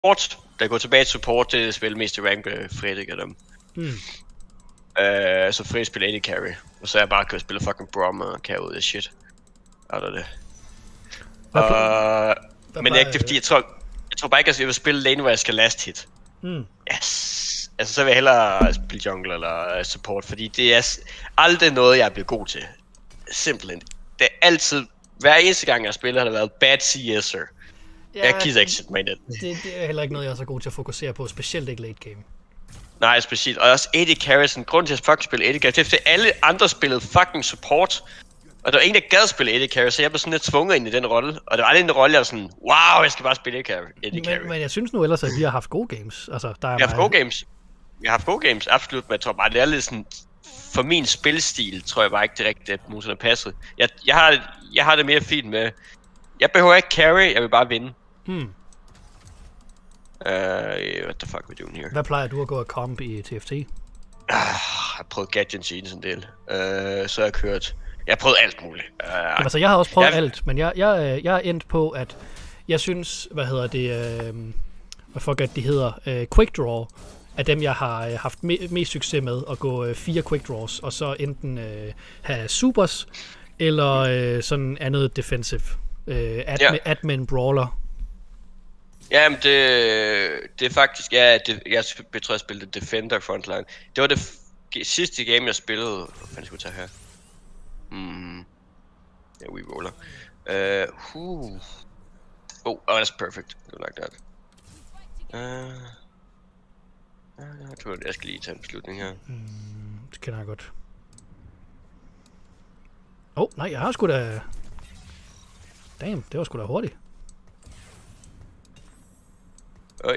support, der går tilbage til support, det er spil mest i rank Frederik af dem. Så Frederik spiller AD carry, og så er jeg bare kørt spille fucking Brawl og carry ud af shit. Og det. Men det er ikke fordi, jeg tror bare ikke, at jeg vil spille lane, hvor jeg skal last hit. Yes. Altså så vil jeg hellere spille jungle eller support, fordi det er aldrig noget, jeg er blevet god til. Simpelthen. Det er altid, hver eneste gang jeg spiller, har det været bad CS'er. Ja, jeg gider ikke sætte mig i det. Det er heller ikke noget, jeg er så god til at fokusere på, specielt ikke late game. Nej, specielt. Og også AD carries, en grund til at fucking spille AD carries, det er fordi alle andre spillede fucking support. Og der var ingen, der gad spille AD carry, så jeg blev sådan lidt tvunget ind i den rolle. Og det var aldrig en rolle, jeg var sådan, wow, jeg skal bare spille AD carry. Men jeg synes nu ellers, at vi har haft gode games. Altså, vi har haft gode games, absolut. Men jeg tror bare, det er lidt sådan, for min spilstil, tror jeg bare ikke direkt, at muserne passer. Jeg har det mere fint med, jeg behøver ikke carry, jeg vil bare vinde. What the fuck are we doing here? Hvad plejer du at gå og comp i TFT? Jeg har prøvet gadgets i sådan en del. Så har jeg kørt. Jeg har prøvet alt muligt. Altså jeg har også prøvet alt, men jeg er endt på, at jeg synes, de hedder, quick draw er dem, jeg har haft mest succes med, at gå 4 quick draws, og så enten have supers, eller sådan andet defensive. Admin brawler. Jamen det er faktisk, jeg tror jeg spillede Defender Frontline. Det var det sidste game jeg spillede. Hvad fanden skulle jeg tage her? Ja, we roller. Oh, that's perfect. I like that. Jeg tror jeg skal lige tage en beslutning her. Det kender jeg godt. Nej, jeg har sgu da... Damn, det var sgu da hurtigt. Øj.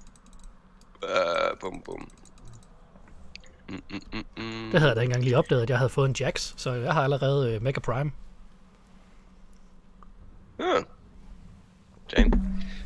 Bum. Det havde jeg da ikke engang lige opdaget, at jeg havde fået en Jax, så jeg har allerede MECHA Prime. Damn.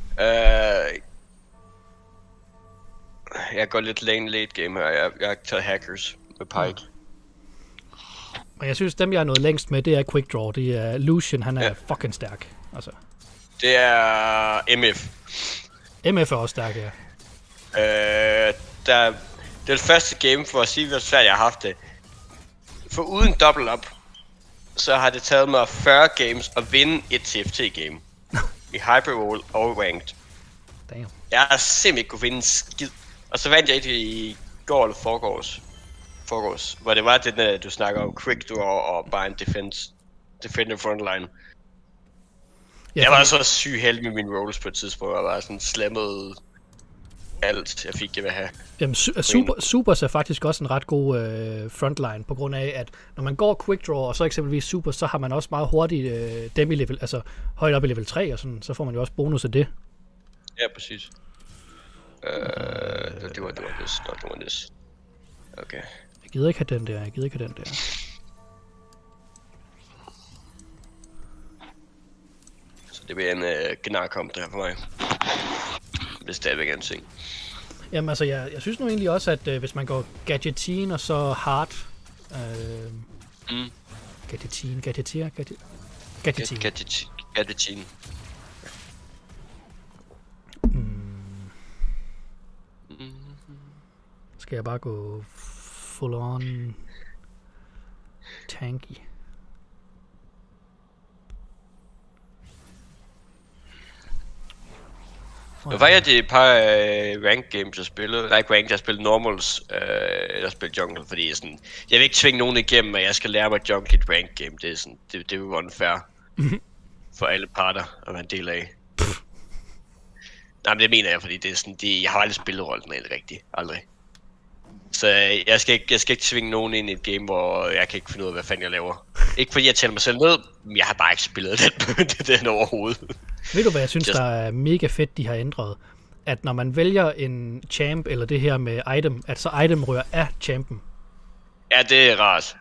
Jeg går lidt late game her. Jeg har taget hackers med pike. Men jeg synes, dem jeg er nået længst med, det er quick draw. Det er Lucian, han er fucking stærk. Altså. Det er MF. MF er også stærk, ja. Det er det første game, for at sige, hvor svært jeg har haft det. For uden double up, så har det taget mig 40 games at vinde et TFT-game. I Hyper og Ranked. Damn. Jeg har simpelthen ikke kunne vinde en skid. Og så vandt jeg ikke i går eller forgårs, hvor det var det der, du snakker om, quick draw og bare en defender frontline. Ja, jeg var så syg heldig med mine rolls på et tidspunkt, og var sådan slammet alt, jeg fik, jeg vil have. Jamen, supers er faktisk også en ret god frontline, på grund af, at når man går quick draw, og så eksempelvis supers, så har man også meget hurtigt demi-level, altså højt op i level 3, og sådan, så får man jo også bonus af det. Ja, præcis. Det var this. Okay. Jeg gider ikke have den der, Så det bliver en gnarkamp, det her for mig. Det er stadigvæk en ting. Jamen altså, jeg synes nu egentlig også, at hvis man går gadgetin og så hard... Gadgetin. Skal jeg bare gå full on tanky? Nu var jeg det et par rank games jeg spillede. Nej, ikke rank, jeg spillede normals, eller spillede jungle, fordi sådan, jeg vil ikke tvinge nogen igennem, at jeg skal lære mig jungle i et rank game. Det er sådan, det er jo unfair for alle parter at være en del af. Nej, men det mener jeg, fordi det er sådan, jeg har aldrig spillet rollen rigtigt, aldrig. Så jeg skal ikke tvinge nogen ind i et game, hvor jeg kan ikke finde ud af, hvad fanden jeg laver. Ikke fordi jeg tæller mig selv ned, men jeg har bare ikke spillet den overhovedet. Ved du hvad jeg synes, der er mega fedt, de har ændret? At når man vælger en champ, eller det her med item, at så item rører af champen. Ja, det er rart.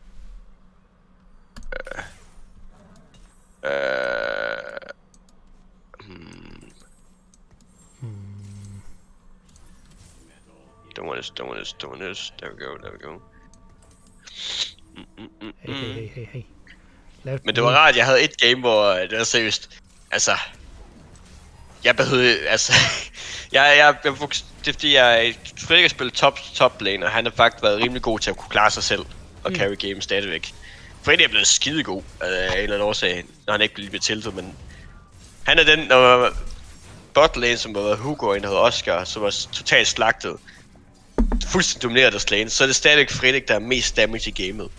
Don't want this. There we go. Hey. Men det var rart, jeg havde et game, hvor det var seriøst. Altså, jeg behøvede, Det er fordi, Frederik har spillet top lane, og han har faktisk været rimelig god til at kunne klare sig selv og carry game stadigvæk. Frederik er blevet skidegod af en eller anden årsag, når han ikke bliver tiltet, men han er den, når botlane, som har været Hugo, en der hedder Oscar, som var totalt slagtet, fuldstændig domineret af lane, så er det stadigvæk Frederik, der er mest damage i gamet.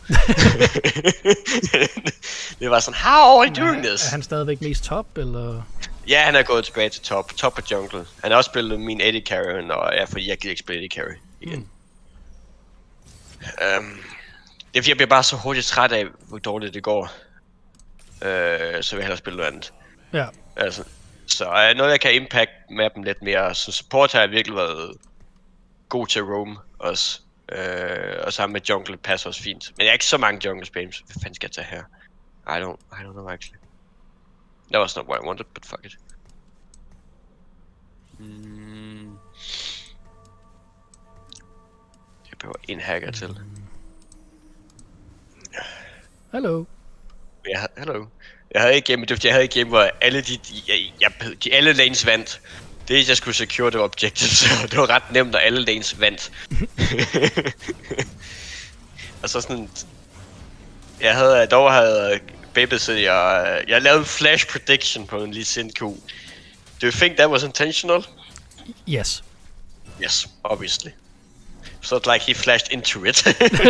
Det var sådan, how are you doing this? Er han stadigvæk mest top, eller? Ja, han er gået tilbage til top af jungle. Han har også spillet min AD carry, og ja, fordi jeg gider ikke spille AD carry igen. Det er fordi, jeg bliver bare så hurtigt træt af, hvor dårligt det går. Så vil jeg hellere spille noget andet. Ja. Altså, så noget, jeg kan impact med dem lidt mere. Så support har jeg virkelig været god til at roam også. Og sammen med jungle passer også fint. Men jeg er ikke så mange jungle spams. Hvad fanden skal jeg tage her? I don't know actually. That was not what I wanted, but fuck it. Jeg behøver en hacker til. Hello. Hello. Jeg havde ikke game, hvor alle alle lanes vandt. Det jeg skulle secure, det var objective, så det var ret nemt, når alle lanes vandt. Og så sådan... Jeg havde babysittet, jeg lavede en flash prediction på en Lee Sin Q. Do you think that was intentional? Yes. Yes, obviously. So it's like he flashed into it.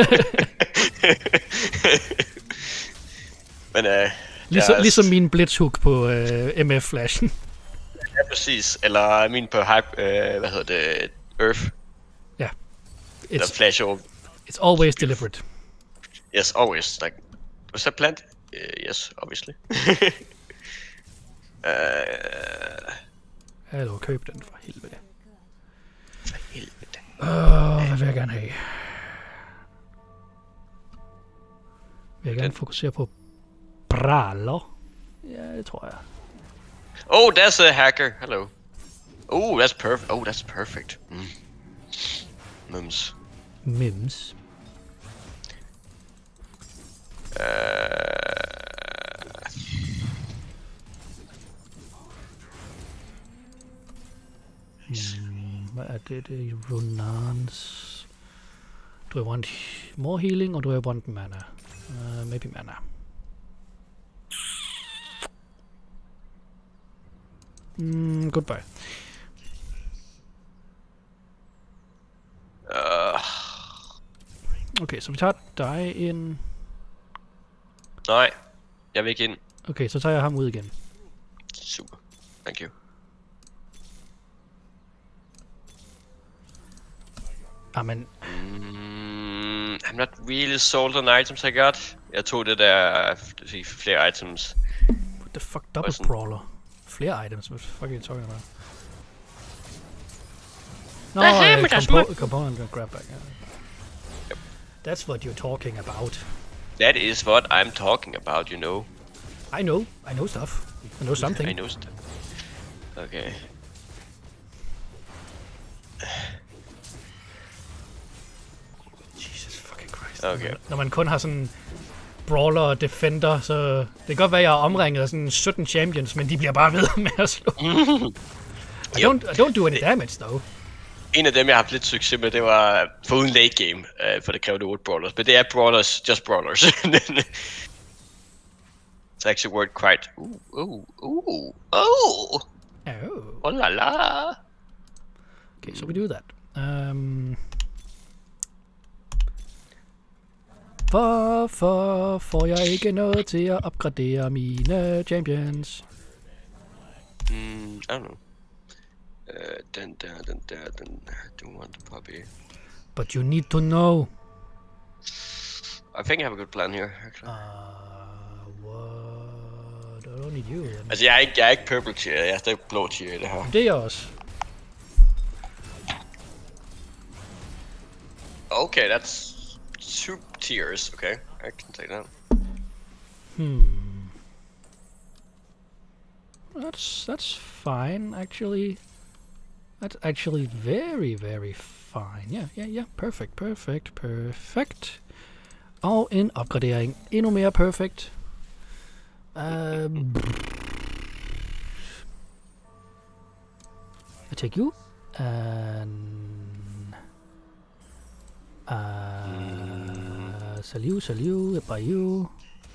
Men ligesom min blitzhook på MF-flashen. Ja, præcis. Eller min på hype, hvad hedder det, Earth. Ja. Eller flash over. It's always deliberate. Yes, always. Like, was that planned? Yes, obviously. Hallo, køb den for helvede. For helvede. Hvad vil jeg gerne have? Vil jeg gerne fokusere på BRAWL? Ja, det tror jeg. Oh, that's a hacker. Hello. Oh, that's perfect. Oh, that's perfect. Mims. Hvad er det? Runans. Do I want more healing, or do I want mana? Maybe mana. Goodbye. Okay, så vi tager dig ind. Nej, jeg vil ikke ind. Okay, så tager jeg ham ud igen. Super. Thank you. Amen. I'm not really sold on items I got. Jeg tog det der flere items. What the fuck, double brawler? Flere items? What the fuck are you talking about? No, component and grab back. Yeah. Yep. That's what you're talking about. That is what I'm talking about, you know. I know stuff. I know something. I know stuff. Okay. Jesus fucking Christ. Okay. Når man kun har sådan brawler og defender, så det kan godt være, at jeg er omringet af sådan 17 champions, men de bliver bare ved med at slå. I don't do any damage, though. En af dem, jeg har haft lidt succes med, det var foruden late game, for det krævede 8 brawlers. Men det er brawlers, just brawlers. It's actually worked quite... Oh la la! Okay, so we do that. Hvorfor får jeg ikke noget til at opgradere mine champions? I don't know. Den do want the puppy. But you need to know. I think I have a good plan here, actually. What? I don't need you then. Altså, jeg er ikke purple tier, jeg er stadig blå tier i det her. Det er jeg også. Okay, that's 2 tiers. Okay, I can take that. That's fine, actually. That's actually very, very fine. Yeah. Perfect. Og en opgradering. Endnu mere perfect. I take you. Saliu, Bayou.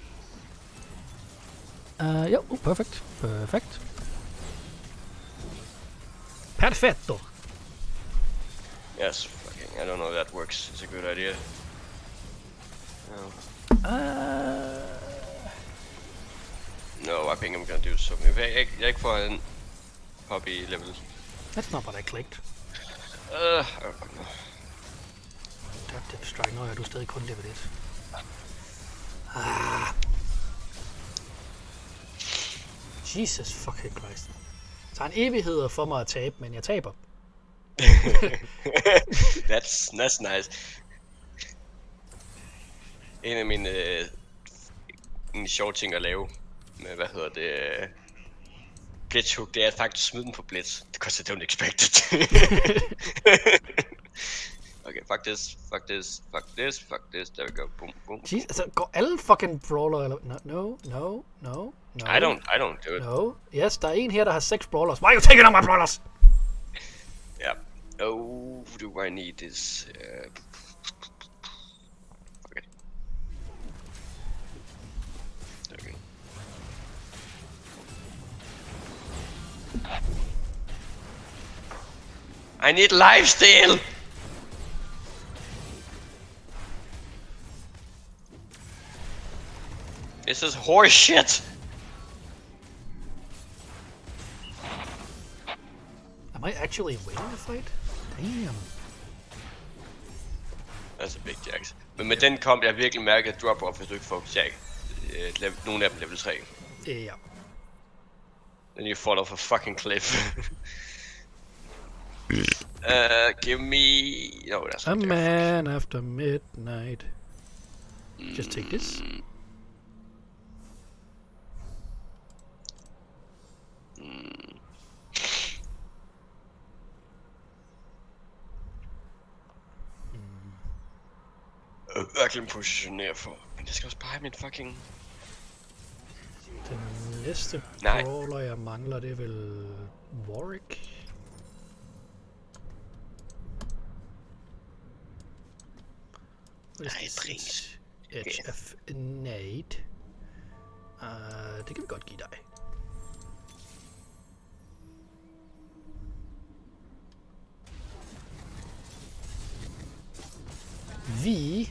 Jo, perfect. Perfetto. Yes, fucking, I don't know if that works. It's a good idea. No. No, I think I'm gonna do something. If jeg ikke får en poppy level. That's not what I clicked. Fuck no. Adaptive strike. Nå ja, du er stadig kun level 1. Jesus fucking Christ. Det tager en evighed for mig at tabe, men jeg taber. That's nice. En af mine sjove ting at lave med, Blitz hook, det er at faktisk smide den på Blitz. Because I don't expect it. Okay, fuck this. There we go. Boom. Jeez, altså går alle fucking brawler eller... No. I don't do it. No. Yes, der er en her, der har 6 brawlers. Why are you taking on my brawlers? Yeah. Oh, do I need this? Fuck it. Okay. I need lifesteal! This is horse shit! Am I actually winning the fight? Damn. That's a big jax. Men med den komp, jeg virkelig mærket drop-off, hvis du ikke får jack. Nogle af dem level 3. Ja. Then you fall off a fucking cliff. Give me... No, that's A not man after midnight. Just take this. Virkelig positionere for. Men jeg skal også bare have min fucking... Den næste brawler, jeg mangler, det er vel Warwick. Nej, prins. HF Nade. Det kan vi godt give dig. Vi...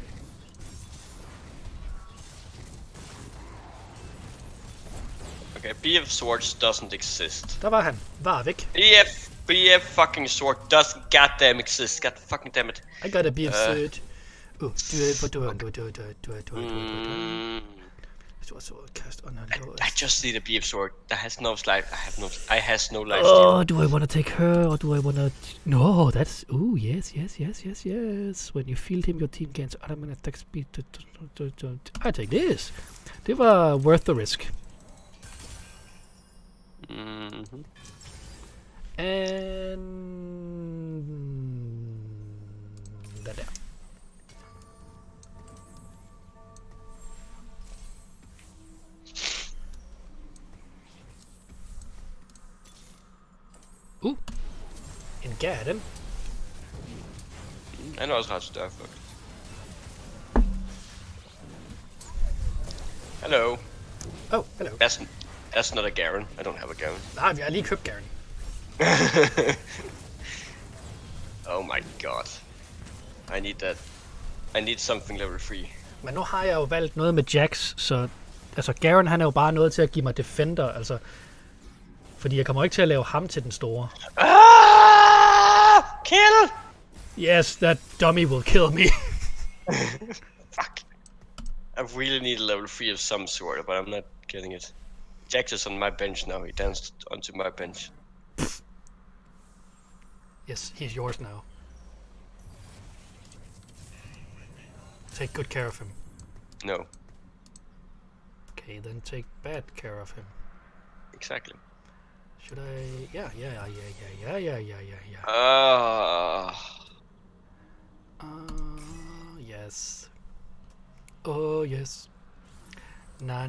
Okay, BF Swords doesn't exist. Der var han. Var væk. BF fucking sword doesn't goddamn exist. God fucking damn it. I got a BF sword. Do cast on a low. I just need a BF sword. That has no life. I has no life. Oh, do I want to take her or do I want to... No, that's... Ooh, yes. When you field him, your team gains automatic attack speed. I take this. Det var worth the risk. And... Den der. En garden. Han er også ret større, fuck. Hello. Oh, hello. That's not a Garen. I don't have a Garen. Nej, vi har lige købt Garen. Oh my god. I need that. I need something level 3. Men nu har jeg jo valgt noget med Jax, så... Altså, Garen, han er jo bare noget til at give mig Defender, altså... Fordi jeg kommer ikke til at lave ham til den store. Kill! Yes, that dummy will kill me. Fuck. I really need a level 3 of some sort, but I'm not getting it. Jax is on my bench now. He danced onto my bench. Yes, he's yours now. Take good care of him. No. Okay, then take bad care of him. Exactly. Should I? Yeah. Yes. Oh yes. Na.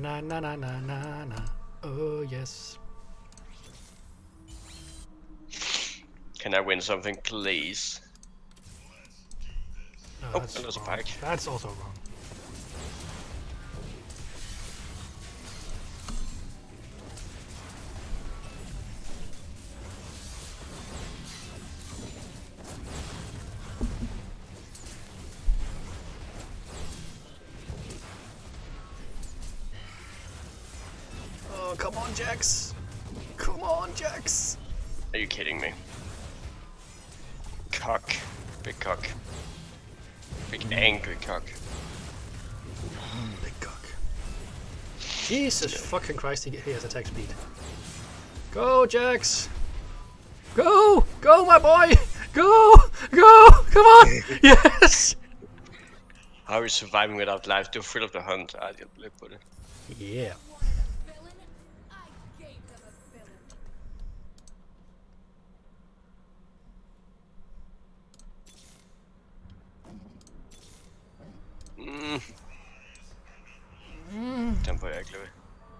Oh yes. Can I win something, please? No, Oh, there's a wrong. pike. That's also wrong. Oh, come on, Jax. Come on, Jax. Are you kidding me? Cock. Big cock. Big angry cock. Big cock. Jesus fucking Christ, he has attack speed. Go, Jax. Go! Go, my boy! Go! Go! Come on! Yes! How are you surviving without life? Still thrill of the hunt. I didn't live with it. Yeah. Den får jeg ikke leve.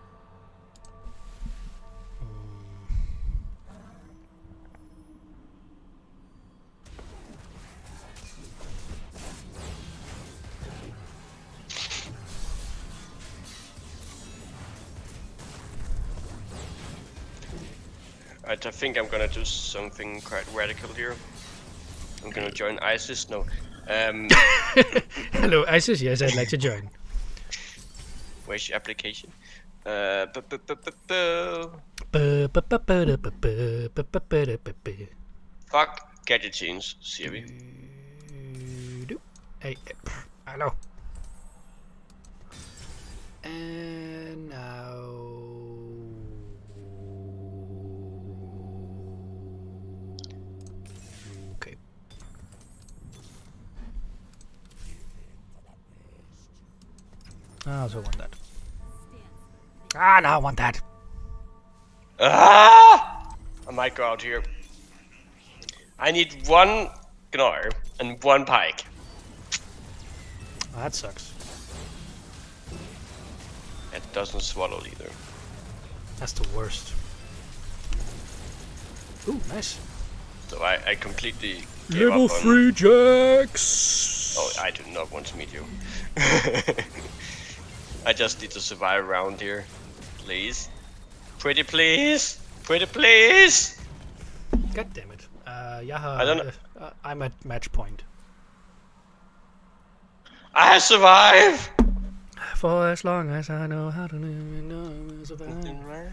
I think I'm gonna do something quite radical here. I'm gonna join ISIS. No. Hello, ISIS. Yes, I'd like to join. Where's your application? Fuck gadgetines, siger vi. Hey, hello. And now... Okay. I also want that. Ah, no, I want that. Ah! I might go out here. I need one Gnar and one Pike. Oh, that sucks. It doesn't swallow either. That's the worst. Ooh, nice. So I completely gave Level up on... 3 Jax! Oh, I do not want to meet you. I just need to survive around here. Please. Pretty please! Pretty please! God damn it. Jeg har, I don't know. I'm at match point. I survive! For as long as I know how to survive.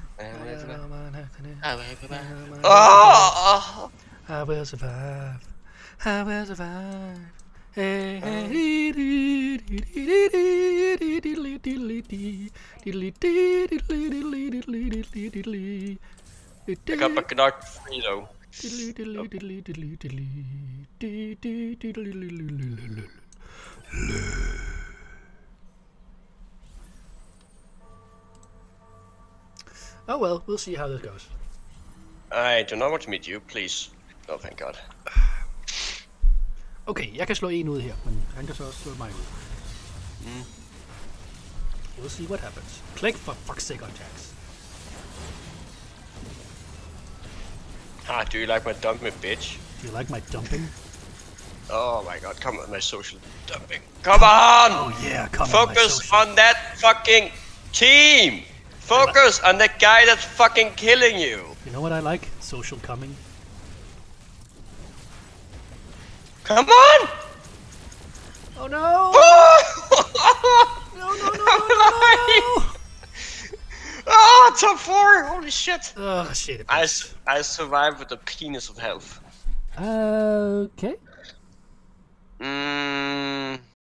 Oh! I will survive. I will survive. Hey, I got my Gnar free though. Oh well, we'll see how this goes. I do not want to meet you, please. Oh, thank God. Okay, jeg kan slå en ud her, men han kan så også slå mig ud. We'll see what happens. Click for fuck's sake on Jax. Ah, do you like my dumping, bitch? Do you like my dumping? Oh my God, come on, my social dumping. Come on! Oh yeah, come Focus on that fucking team! Focus on the guy that's fucking killing you! You know what I like? Social coming. Come on! Oh no! No, no, no, no, no, no! Oh, top 4! Holy shit! Oh shit! I survived with a penis of health. Okay.